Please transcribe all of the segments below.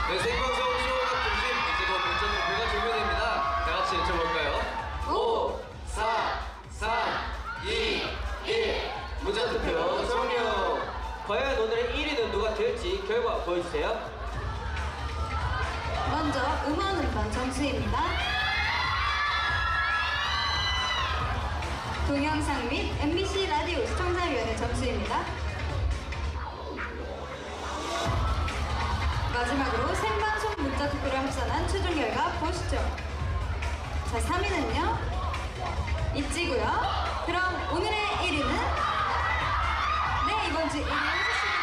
네, 생방송 쇼가 중심 이제 곧 문자 투표가 종료됩니다. 다 같이 외쳐볼까요? 5, 4, 3, 2, 1 문자 투표 종료. 과연 오늘의 1위는 누가 될지 결과 보여주세요. 먼저 음원 점수입니다. 동영상 및 MBC 라디오 시청자위원회 점수입니다. 마지막으로 생방송 문자 투표를 합산한 최종 결과 보시죠. 자, 3위는요 있지고요. 그럼 오늘의 1위는 네, 이번 주 1위 해주십니다.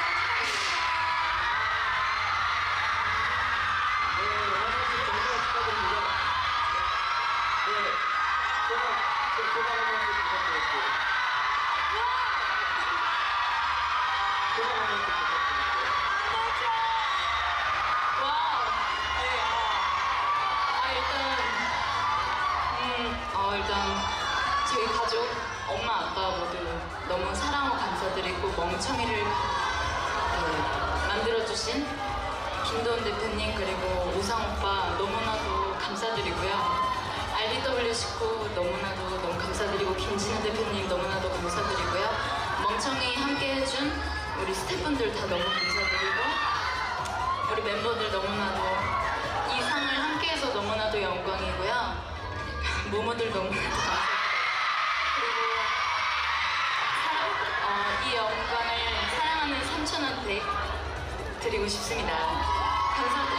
일단 저희 가족, 엄마, 아빠 모두 너무 사랑하고 감사드리고 멍청이를 만들어주신 김도훈 대표님 그리고 우상 오빠 너무나도 감사드리고요. RBW 식구 너무나도 너무 감사드리고 김진우 대표님 너무나도 감사드리고요. 멍청이 함께 해준 우리 스태프분들 다 너무 감사드리고 우리 멤버들 너무나도 이 상을 함께 해서 너무나도 영광이고요. 모모들 너무나도 감사드리고 그리고 이 영광을 사랑하는 삼촌한테 드리고 싶습니다. 감사합니다.